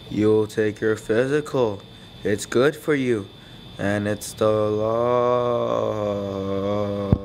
You'll take your physical. It's good for you. And it's the law.